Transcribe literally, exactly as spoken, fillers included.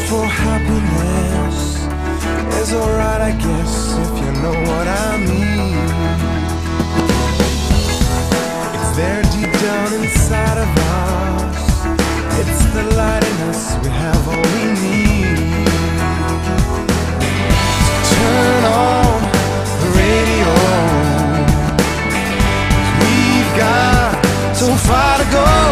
for happiness is alright, I guess, if you know what I mean. It's there deep down inside of us. It's the light in us, we have all we need. So turn on the radio, we've got so far to go.